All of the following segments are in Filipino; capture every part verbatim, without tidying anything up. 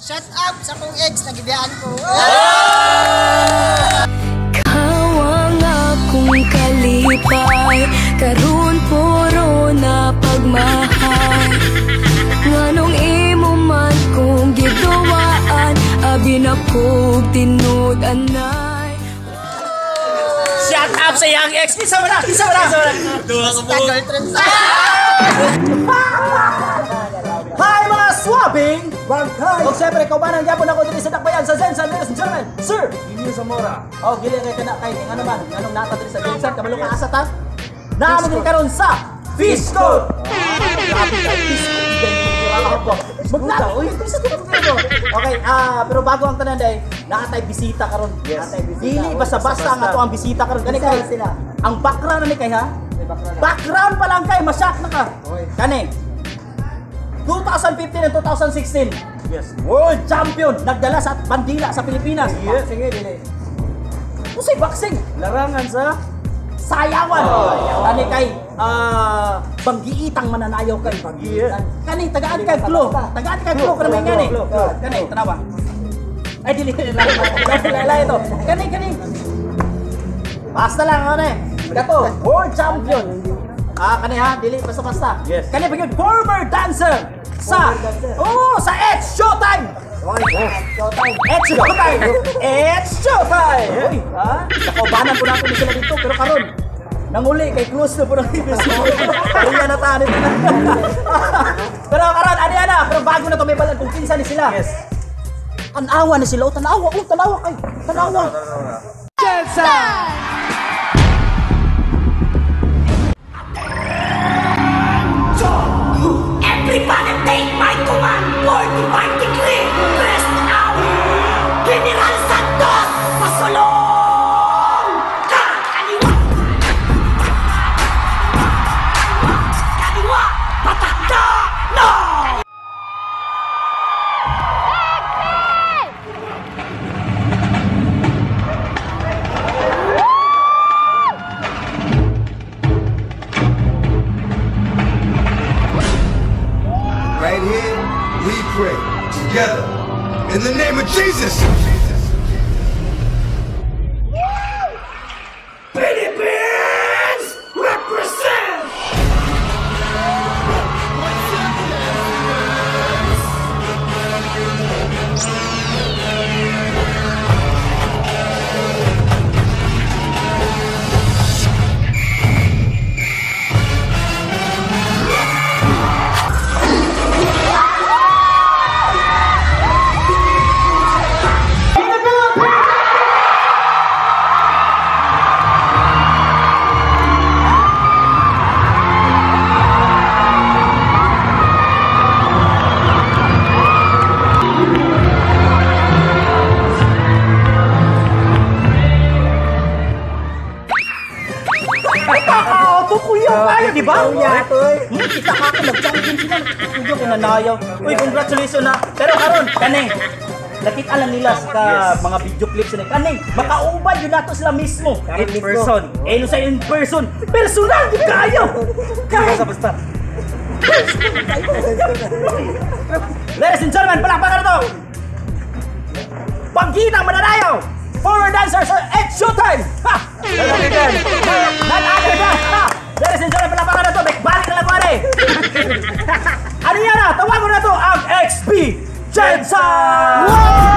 Shut up sa kong ex, nagibiyaan ko. Kawang akong kalipay, karon puro na pagmahal. Nganong imo man kong gidawaan, abi na kog tinud anay. Shut up sa young ex! Isa mo na! Isa mo na! Dua ka po! Hi mga swabbing! O siyempre, kaubanan gyapon ako dito sa Dakbayan sa Zensan, ladies and gentlemen! Sir! Gili Zamora. Oh, gili kay kana kay ano man, anong nata dito sa Zensan, kabalo ka asa ta? Naamon karon sa Fish Code! Grabe ka, Fish Code! Maglabi! Uy, Fish Code! Okay, ah, pero bago ang tanan day, nakatay bisita karon. Yes. Dili basta-basta nga to ang bisita karon. Kani kay sila. Ang background ni kay ha? Background pa lang kay, masyak na ka. Kani. twenty fifteen and twenty sixteen. Yes. World champion nagdala sa bandila sa Pilipinas. Yes, sige dili. Usay boxing. Larangan sa Sayawan. Kani kay ah banggiitang mananayaw kay banggiitan. Kani tagaan kay Flo. Tagaan kay Flo kana may ngani. Kani tanawa. Ay dili lala ito. Kani kani. Basta lang ano eh. Dato, world champion. Ah, kani ha, dili basta-basta. Yes. Kani pa former dancer sa Oh, sa It's Showtime. Showtime. It's Showtime. It's Showtime. Uy, ha? Nakobanan po natin sila dito pero karon nanguli kay close na po ng episode. Kaya na tayo nito. Pero karon ani ana, pero bago na to may balag kung kinsa ni sila. Yes. Tanawa ni sila, oh, tanawa, oh, tanawa kay. Tanawa. Jensen. Everybody take my command, forty-five degree, press now! General Santos, pasulong! Kaliwa! Kaliwa! Patakda! No! Right here, we pray together in the name of Jesus. Philippines represent. Di ba? Hmm, kita ka ka nag-champion sila. Kuyo ko nanayaw. Uy, congratulations na. Pero karon kani nakita lang nila sa mga video clips ni kani makaubad yun nato sila mismo. In person. Eh no sa in person. Personal di kayo. Kaya sa basta. Ladies and gentlemen, palakpakan na to. Bangginang mananayaw. Former dancers sa It's Showtime. Ha! Not other than ha! Ladies and gentlemen, palakpakan na to. Balik na lang ko ano eh. Ano yan na? Tawagan na to ang X P Jensen!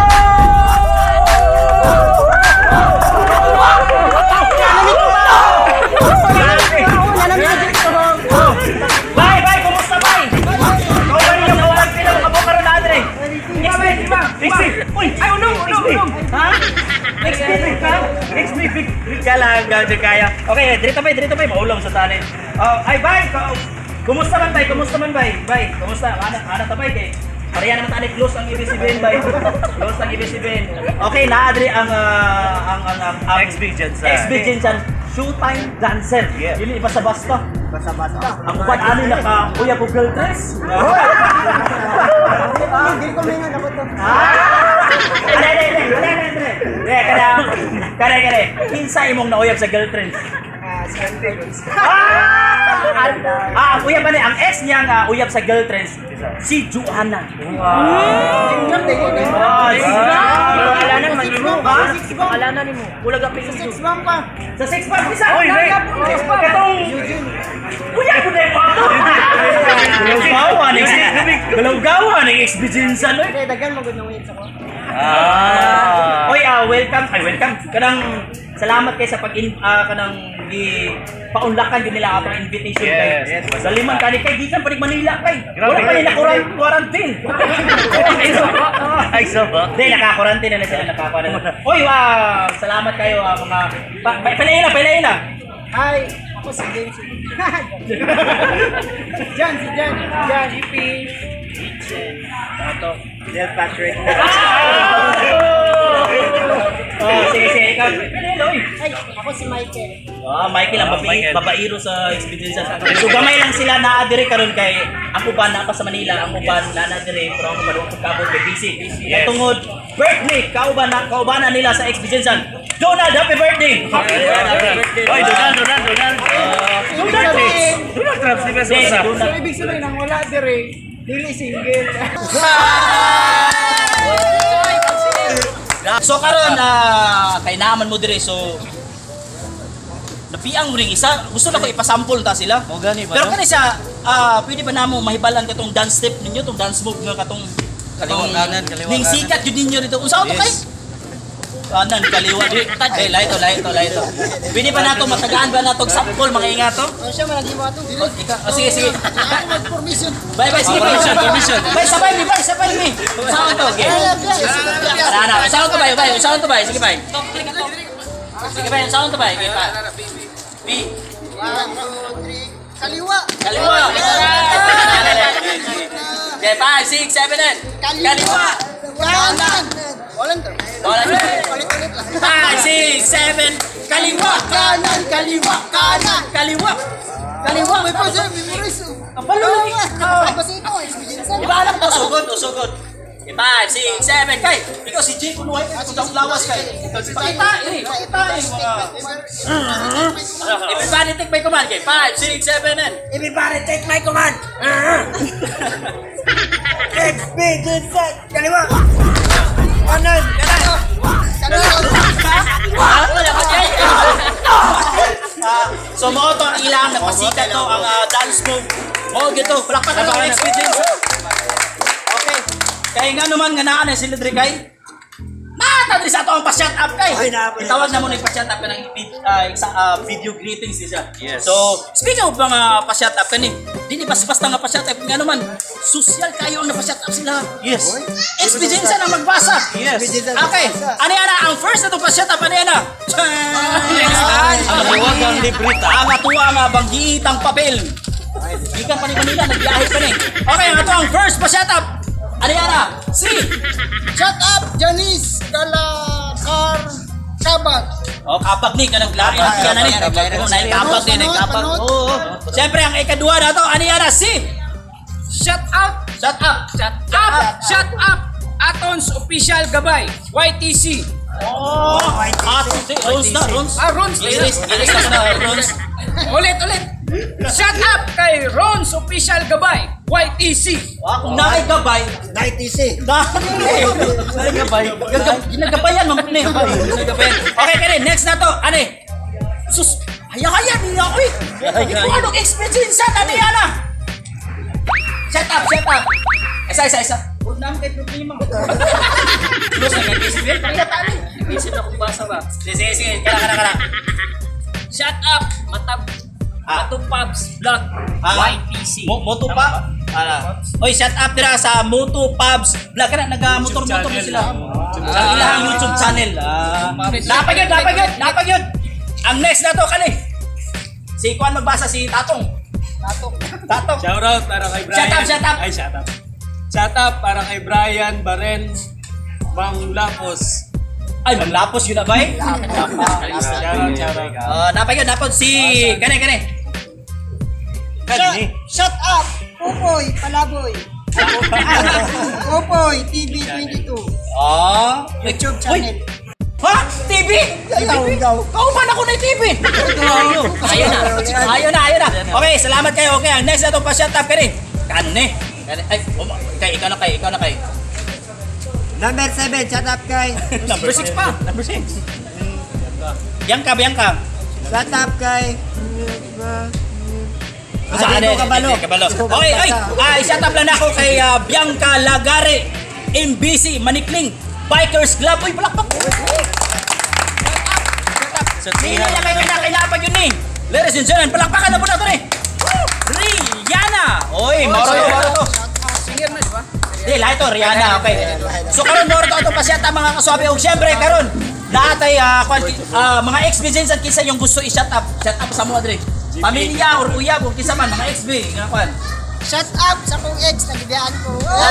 Bye! Bye! Kumusta bye? Kawan niyo kawan sila makabukaroon na Andre. X P! X P! Uy! Ay! Unong! Unong! Unong! Ha? X P! X P! Ka lang gawin kaya. Okay, dito pa, dito pa, maulong sa tanin. Ay, bye! Kumusta man, bye? Kumusta man, bye? Bye! Kumusta? Ano, ano ta, bye? Kay Maria naman tayo, close ang ibig sabihin, bye? Close ang ibig sabihin. Okay, naadri ang, ang, ang, ang, ang X B Jensen. X B Jensen, Showtime dancer. Yeah. Yun, iba sa basta. Basta-basta. Ang upat ano naka kuya ko girl dress. Hindi ko may nga dapat to. Kare, kare, kare, kare. Kare, kare, kare. Kinsa imong nauyab sa girlfriend? Ah, si Andres. Ah, ang uyab ba ni ang ex niya nga uyab sa girlfriend si Joanna. Wow. Ah, pangalanan man mo. Ha? Six bomb. Pangalanan mo. Kulag ka pinili. Six bomb pa. Sa six pack isa. Oy, wait. Katong. Kuya ko na yung ato. Galaw-gawa ng Galaw-gawa ng experience ano. Okay, dagan mo gud na wait ako. Ah. Oy, ah, welcome. Ay, welcome. Kanang salamat kay sa pag ah, kanang gi paunlakan yun nila atong invitation kay. Yes, yes. Sa limang kani kay gikan pa rin Manila kay. Grabe. Wala pa nila quarant- quarantine. Ay, so ba? Hindi, naka-quarantine na sila, naka-quarantine. Oy, wow! Salamat kayo ah, mga... Pa, pa, palayin na, palayin na! Hi, ako si James. Jan, si Jan. Jan. G P. Ito. Del Patrick. Oh, sige, sige, ikaw. Palayin, oy! Ay, ako si Michael. Ah, Michael ang Ah, babae, Michael. babairo sa experience. So gamay lang sila na dire karon kay ang uban na pa sa Manila, ang uban na na dire pero ang uban sa Cabo de busy. Yes. Tungod birthday kauban na kaubanan nila sa experience. Donald, happy birthday. Oy, Donald, Donald, Donald. Donald Trump. Donald Trump, si Hindi, Besosa. So, Donald. ibig sabihin, ang wala dire, dili single. So karon na kay naman mo dire so napiang ring isa gusto na ko ipasample ta sila. O gani ba? Pero kani sa ah pwede ba namo mahibalan katong dance step ninyo, tong dance move nga katong Kaliwa kanan, kaliwa ning kanan. sikat jud ninyo dito. Unsa to Yes. kay? Kanan kaliwa di. Eh laito laito laito. Pwede ba nato matagaan ba natong sample mga ingato? Ano siya, malagi mo ito? Oh, ikaw, oh, sige sige. Ako mag-permission. Bye bye sige. Permission, permission. Bye sabay mi, bye sabay mi. Saan to? Okay. Ana ana, saan to bye bye? Saan to bye? Sige bye. Sige bye, saan to bye? Okay pa. B. One, two, three. Kaliwa. Kaliwa. Okay, five, six, seven, eight. Kaliwa. Kanan. Walang to. Wala. Ulit-ulit lang. Five, six, seven. Kaliwa. Kanan, kaliwa, kanan. Kaliwa. Kaliwa. May pa siya, memorize. Kapalo lang eh. Kasi ito, experience. Di ba alam ko, sugod, usugod. Okay, five, six, seven, kay. Ikaw si Jay Kunuhay, kung lawas kay. Pakita, eh, pakita eh, mga... Everybody take my command, kay. Five, six, seven, and... Everybody take my command. Experience, kaliwa. Kanan, kanan. Ha? Wala ka, Jay. Ah, so mo to ang ilang napasikat to ang ah, dance move. Mo gito, palakpakan mo ang experience. Okay. Kaya nga naman nga naa na sila diri kay. Nata diri sa ato ang pa-shut up kay. Itawag na mo ni pa-shut up kanang uh, isa, uh, video greetings di siya. Yes. So, speaking of mga pa-shut up kani, dili basta-basta nga pa-shut up nga naman. Social kayo ang na-pa-shut up sila. Yes. Experience na magbasa. Yes. Okay. Ano yan na? Ang first na itong pa-shut up, ano yan na? Ang huwagang librita. Ang atuwa nga banggiitang papel. Ikan pa ni Manila, nagbiyahe pa ni. Okay, ang ito ang first pa-shut up. Ano yan na? Si. Shut up, Janice. Kalakar. Kabag. Oh, kapag ni, kanang lari na siya na ni. Oh, nahin kapag din, nahin kapag. Oo. Siyempre, ang ikadua na ito, ano yan na? Si. Shut up! Shut up. Shut up! Shut up! Atons official gabay, Y T C. Oh, ah, si Rons na, Rons. Ah, Rons. Iris, iris na na, Rons. Ulit, ulit. Shut up kay Rons official gabay, Y T C. Ah, kung naay gabay, ninety C. naay gabay. Ginagabayan, mamuni. Ginagabayan. Okay, kaya next na to. Ano eh? Sus, haya-haya niya ako eh. Ito anong experience sa ano yan ah? Shut up, shut up. Isa, isa, isa. Huwag namin kayo problema. Terus, nag-isip yun. Pakita ni. Isip na kung basa ba. Sige, sige, sige. Kala, kala, kala. Shut up! Matab... Ah. Matupabs Vlog, Ah, Y T C. Mo Moto pa? Ala. Oy, shut up dira sa Moto Pubs. Vlog kana naga-motor-motor na sila. Sa ilang YouTube channel. Ah, napag yun, napag yun, napag yun. Ang next na to kani. Si Kuan magbasa si Tatong. Tatong. Tatong. Shout out para kay Brian. Shut up, shut up. Ay, shut up. Shout up para kay Brian Baren Bang Lapos. Ay, manglapos yun na ba eh? Shout out, shout out. Ah, napag yun, napag si kani kani. Kani. Shut up! Pupoy, palaboy. Pupoy, T V twenty-two. Ah, YouTube channel. ha? T V? Ayaw, ayaw. Kauman ako na yung T V. Ayaw. Ayaw na. Ayaw na, ayaw na. Okay, salamat kayo. Okay, ang next na itong pa-shut up ka rin. Kano ni? Ay, um, kay, ikaw na kay, ikaw na kay. Number seven, shut up kay. Number six pa. Number six. Bianca, Bianca. Shut up kay. Saan Adi eh? ko kabalo. Kabalo. Okay, ay, ay, shut up lang ako kay ah, Bianca Lagare, M B C, Manikling, Bikers Club. Uy, palakpak. Hindi na kayo kinakailapan yun eh. Ladies and gentlemen, palakpakan na po natin eh. Rihanna. Uy, moro to, moro to. Singer na, di ba? Hindi, lahat to, Rihanna, okay. So karon moro to ito pasyata mga kaswabe. O siyempre, karon lahat ay ah, kwan- ah, mga ex-B Js at kinsa yung gusto i-shut up. Shut up sa mga dre. Pamilya or uyab o kinsa man, mga ex-B. Nga kwan. Shut up sa kong ex, nagibiyaan ko.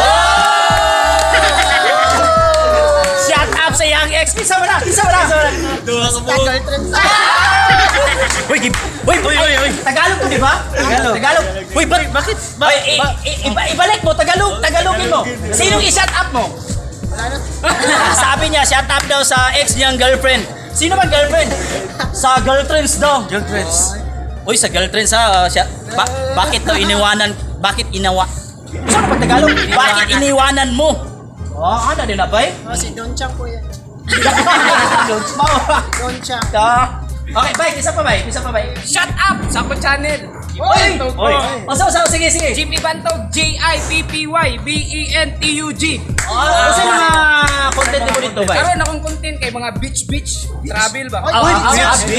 Shut up sa young ex. Kinsa man na, kinsa man na. Girlfriend sa. Uy, gib- uy, uy, uy, uy. Tagalog to, di ba? Tagalog. Tagalog. Uy, ba- bakit? Ba- i- i- iba- ibalik mo, Tagalog, Tagalogin mo. Sinong i-shut up mo? Sabi niya, shut up daw sa ex niyang girlfriend. Sino man girlfriend? Sa girlfriends daw. Girlfriends. Uy, sa girlfriends ha. Uh, siya, ba- bakit daw iniwanan? Bakit inawa? Saan pa Tagalog? Bakit iniwanan mo? Oh, ano din na ba eh? Oh, si Don Chang po yan. Mau. Don Chang. Ka. Okay, bye. Isa pa bye. Isa pa bye. Shut up! Sa akong channel. Oy! Bantog. Oy! Oso, oso, sige, sige. G P Bantog, J I P P Y B E N T U G. Oh, kasi mga content mo dito ba? Karoon akong content kay mga beach beach travel ba? Ah, ah, ah, beach.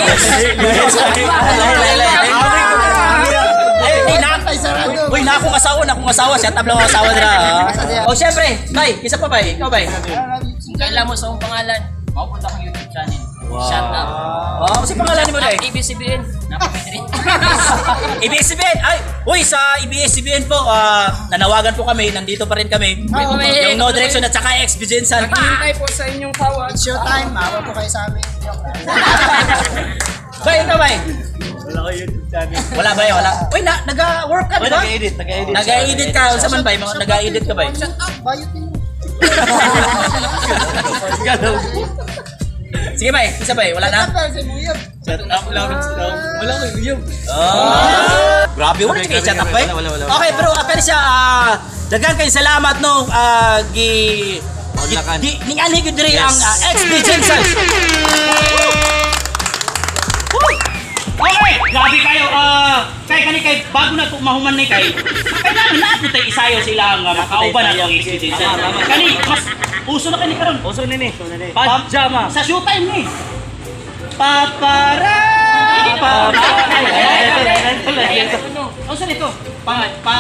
Ay, di na. Uy, na akong asawa, na akong asawa. Shut up lang ang asawa nila. Oh, syempre. Bay, isa pa bay. Ikaw bay. Kailan mo sa akong pangalan, mapunta kong YouTube channel. Shut up. Oh, kasi pangalan mo na eh. A B S C B N. Napakitri. A B S C B N. Ay, uy, sa A B S C B N po, ah, nanawagan po kami. Nandito pa rin kami. Yung No Direction at saka ex Bijensan. Naghihintay po sa inyong tawag. It's your time, mawa po kayo sa amin. Bay, ikaw bay. Wala ko YouTube channel. Wala ba wala? Uy, na, naga-work ka, di ba? Nag-edit, nag-edit. Nag-edit ka. Sa man bay? Mga nag-edit ka bay? Shut up, bayot din. Sige bay, isa bay. Wala na? Shut up, si Muyab. Shut up lang. Wala ko yung. Ah, grabe wala kay chat up bay. Wala, wala, wala. Okay, pero uh, pero siya ah, daghan kay salamat no ah, gi Maglakan. gi ning ani gud diri ang uh, ex Jensen. Okay, grabe kayo. Ah, kay kani kay bago na to mahuman ni kay. Kailangan na natin isayo sila ang uh, makauban na ang ex Jensen. Kani mas uso na kani karon. Uso ni ni. Pajama. Sa showtime ni. Papara. Papara. Ano sa nito? Pa pa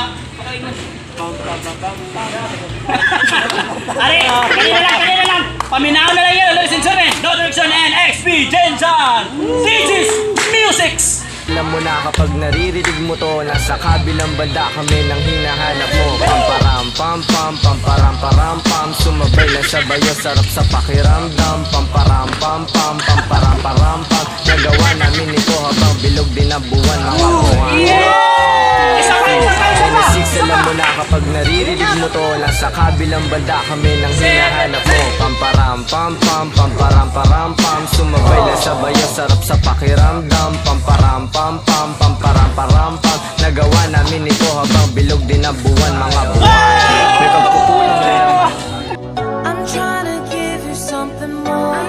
Ari, kanina lang, kanina lang. Paminaw na lang yun, ladies and gentlemen. No Direction and X P Jensen. This is Musics. Alam mo na kapag naririnig mo to, nasa kabilang banda kami nang hinahanap mo. Pamparam pam pam pamparam param pam, sumabay lang sabayo, sarap sa pakiramdam. Pamparam pam pam pamparam param pam, nagawa namin ito habang bilog din ang buwan, mga buwan. Isa pa, isa pa, isa pa. Six, alam mo na kapag naririnig mo to, nasa kabilang banda kami nang hinahanap mo. Pamparam pam pam pamparam param pam, sumabay lang sabayo, sarap sa pakiramdam. Pamparam pam pam pamparam param pam, nagawa namin ito habang bilog din ang buwan, mga buwan. May pagkukulang na yan. I'm trying to give you something more.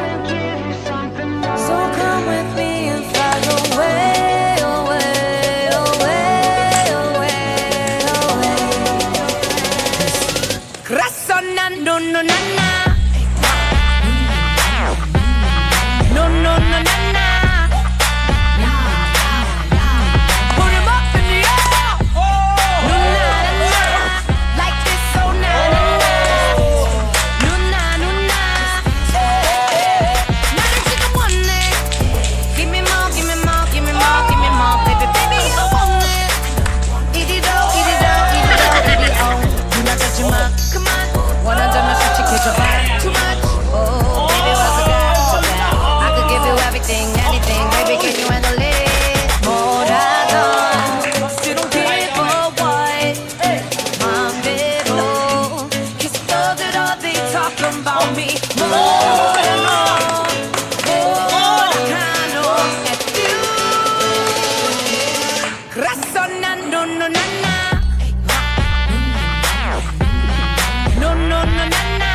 So come with me and fly away, away, away, away, away. Crasonando, no, na, na. No, no, no, na, na. Put 'em up in the air. No, na, na, na. Like this, so na, na, na. No, na, no, na. Now that you the one it. Give me more, give me more, give me more, give me more, baby, baby, you want it. Eat it up, eat it up, eat it up, eat it up. Do not touch your mouth, come on. One hundred my shit, you catch your back too much. Oh, baby, what's the guy? So bad. I could give you everything, anything, baby, can you handle it? More than done. Still don't give a what. I'm middle. Cause those that all they talk about me. More than all. More than kind of at you. Crasonando, no, na, na. No, no, no, na, na.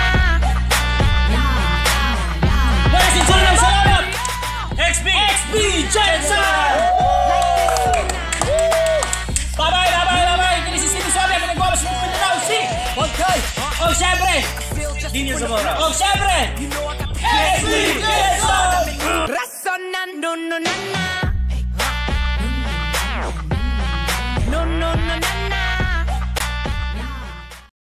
syempre, Linya Zamora. oh syempre, S D Quezon! Razonando, no, na, na. No, no, no, na, na.